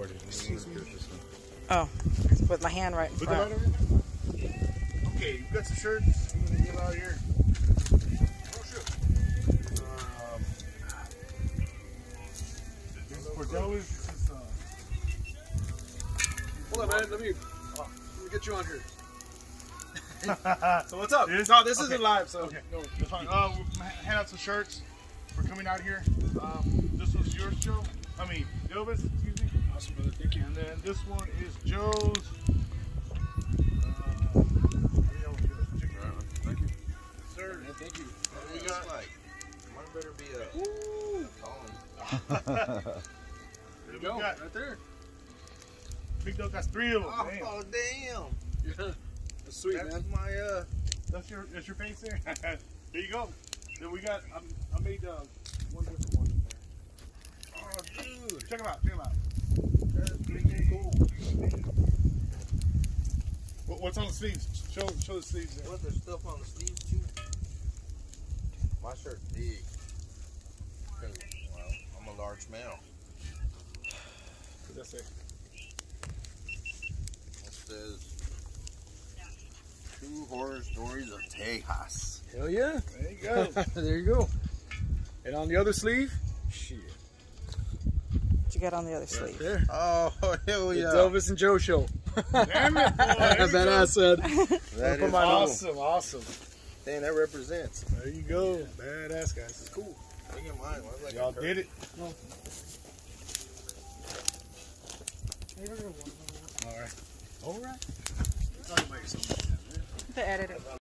recorded. Excuse me. Oh, with my hand right in Put the light front. on it. Okay, you got some shirts. I'm gonna get out here. Oh shit. This is for Delvis. This is Hold on, man. Let me get you on here. So what's up? This? No, this Okay. isn't live, so Okay. no. That's fine. We'll hand out some shirts for coming out here. This was your show. I mean, Delvis, excuse me. Awesome, brother. Thank you. And then this one is Joe's. Thank you. Sir. Man, thank you. We got like, mine better be a Colin. There you we go. got- Right there. Big Dog got 3 of them. Damn. Oh, damn. Yeah. That's sweet, That's man. my, That's your face there. There you go. Then we got I made one different one in there. oh, dude. Check them out. Check them out. That's pretty cool. What's on the sleeves? Show the sleeves there. What, there's stuff on the sleeves, too? My shirt's big. Because, well, I'm a large male. What's that say? It says, True Horror Stories of Tejas. Hell yeah. There you go. There you go. And on the other sleeve, shit. What you got on the other sleeve? There. Oh, hell The yeah. Delvis and Joe show. Damn it, boy. There you That go. ass said. That Put is my cool. Awesome, awesome. Damn, that represents. There you go. Badass, guys. It's cool. Look at mine. Mine's like Y'all a did it. No. All right. All right. Talk about yourself. The editor.